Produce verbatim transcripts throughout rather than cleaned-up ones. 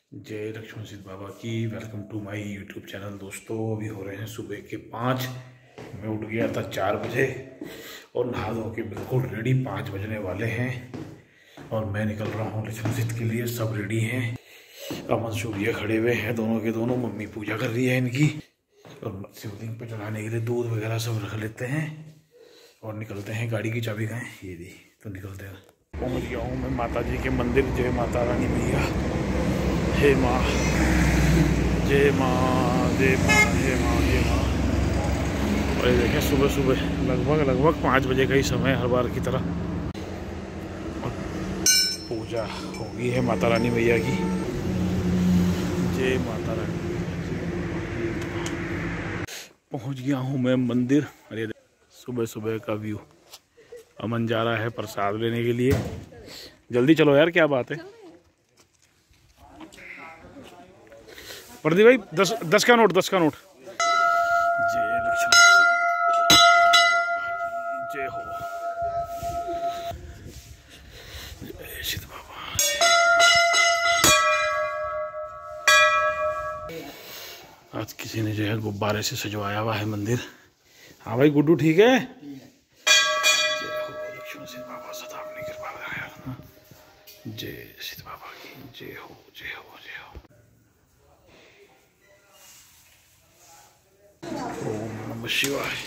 जय लक्ष्मण सिद्ध बाबा की। Welcome to my YouTube channel. दोस्तों अभी हो रहे हैं सुबह के पाँच। मैं उठ गया था चार बजे और नहा धो के बिल्कुल रेडी। पाँच बजने वाले हैं और मैं निकल रहा हूँ लक्ष्मण सिद्ध के लिए। सब रेडी हैं। अमन सूर्य खड़े हुए हैं दोनों के दोनों। मम्मी पूजा कर रही है इनकी और शिवलिंग पे चढ़ाने के लिए दूध वगैरह सब रख लेते हैं और निकलते हैं। गाड़ी की चाबी कहाँ है? ये दी तो निकलते हैं। पहुँच गया हूँ मैं माता जी के मंदिर। जय माता रानी मैया। हे माँ, जय माँ, जय माँ, जय माँ, जय माँ। और ये देखें सुबह सुबह लगभग लगभग पाँच बजे का ही समय हर बार की तरह। और पूजा हो गई है माता रानी मैया की। जय माता रानी। पहुँच गया हूँ मैं मंदिर। अरे सुबह सुबह का व्यू। अमन जा रहा है प्रसाद लेने के लिए। जल्दी चलो यार, क्या बात है। प्रदीप भाई दस दस का नोट, दस का नोट। जय लक्ष्मण, जय हो, जय सिद्ध बाबा। आज किसी ने जो है गुब्बारे से सजवाया हुआ है मंदिर। हाँ भाई गुड्डू ठीक है। जय हो लक्ष्मण सिद्ध बाबा, सदा अपनी कृपा बनाए। जय सिद्ध बाबा की जय हो, जय हो, जय हो। ओम नमः शिवाय।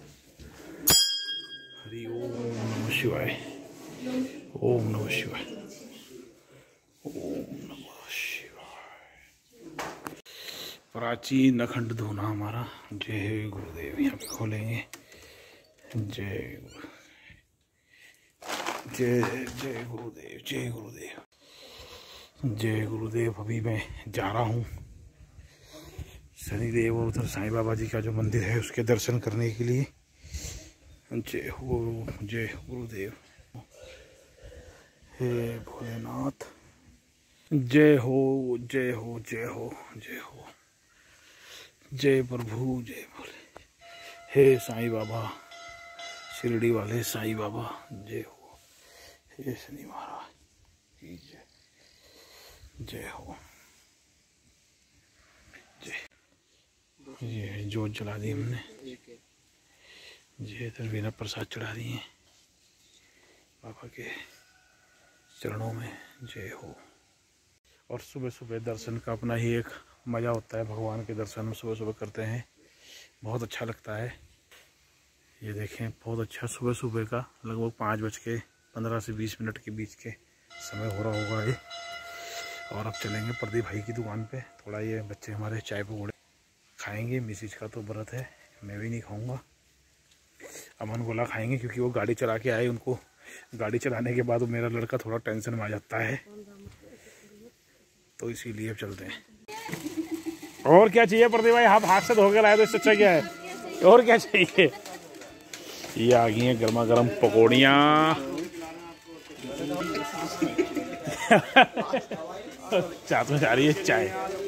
हरि ओम नमः शिवाय। ओम नमः शिवाय। ओम नमः शिवाय। प्राचीन अखंड धूना हमारा। जय गुरुदेव। यहाँ पे खोलेंगे। जय जय जय गुरुदेव, जय गुरुदेव, जय गुरुदेव। अभी मैं जा रहा हूँ शनिदेव और उधर साईं बाबा जी का जो मंदिर है उसके दर्शन करने के लिए। जय हो, जय गुरुदेव। हे भोलेनाथ। जय हो, जय हो, जय हो, जय हो, जय प्रभु, जय भोले। हे साईं बाबा, शिरडी वाले साईं बाबा जय हो। हे शनि महाराज की जय, जय हो। ये है जोत जला दी हमने। ये इधर वीना प्रसाद चढ़ा दी है बाबा के चरणों में। जय हो। और सुबह सुबह दर्शन का अपना ही एक मज़ा होता है। भगवान के दर्शन हम सुबह सुबह करते हैं, बहुत अच्छा लगता है। ये देखें बहुत अच्छा सुबह सुबह का लगभग पाँच बज के पंद्रह से बीस मिनट के बीच के समय हो रहा होगा ये। और अब चलेंगे प्रदीप भाई की दुकान पे। थोड़ा ये बच्चे हमारे चाय पकौड़े खाएंगे। मिसिज का तो व्रत है, मैं भी नहीं खाऊंगा। अमन गोला खाएंगे क्योंकि वो गाड़ी चला के आए। उनको गाड़ी चलाने के बाद वो मेरा लड़का थोड़ा टेंशन में आ जाता है, तो इसीलिए अब चलते हैं। और क्या चाहिए प्रदीप भाई? आप हाथ से धो के लाए तो इससे अच्छा क्या है? और क्या चाहिए? ये आ गई हैं गर्मा गर्म पकौड़ियाँ। चाय तो जा रही है चाय।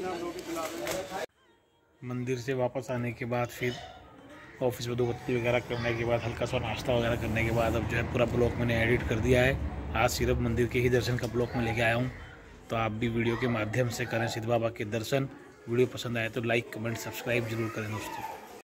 मंदिर से वापस आने के बाद फिर ऑफिस में धूपबत्ती वगैरह करने के बाद हल्का सा नाश्ता वगैरह करने के बाद अब जो है पूरा ब्लॉग मैंने एडिट कर दिया है। आज सिर्फ मंदिर के ही दर्शन का ब्लॉग में लेके आया हूँ, तो आप भी वीडियो के माध्यम से करें सिद्ध बाबा के दर्शन। वीडियो पसंद आए तो लाइक कमेंट सब्सक्राइब जरूर करें दोस्तों।